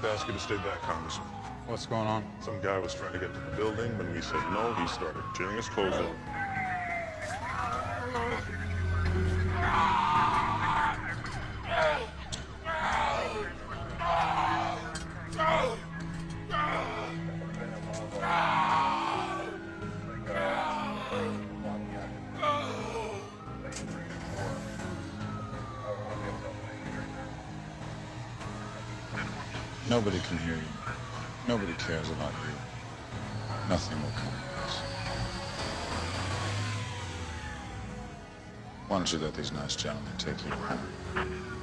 to ask you to stay back, Congressman. What's going on? Some guy was trying to get to the building. When we said no, he started tearing his clothes off. Nobody can hear you. Nobody cares about you. Nothing will come of this. Why don't you let these nice gentlemen take you home?